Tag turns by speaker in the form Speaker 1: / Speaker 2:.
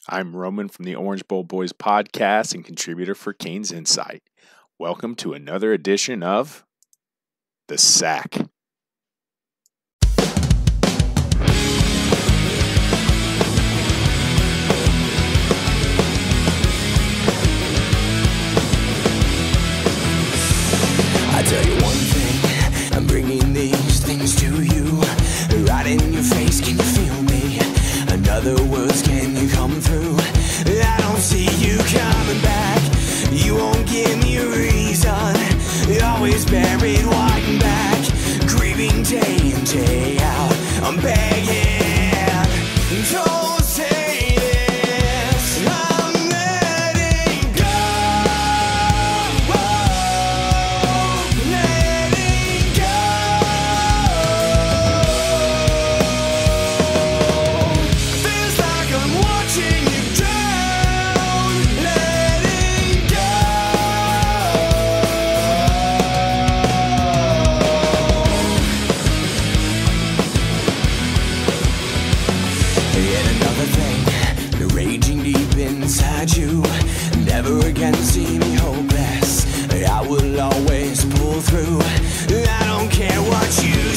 Speaker 1: I'm Roman from the Orange Bowl Boys podcast and contributor for Canes Insight. Welcome to another edition of The Sack.
Speaker 2: I tell you one thing, I'm bringing these things to you. Right in your face, can you feel me? In other words, can you come through? I don't see you coming back. You won't give me a reason. Always buried, white and back. Grieving day in, day out. I'm begging. Don't say this. I'm letting go. Letting go. Feels like I'm watching you drown. Letting go. Yet another thing, raging deep inside you. Never again see me hopeless. I will always pull through. I don't care what you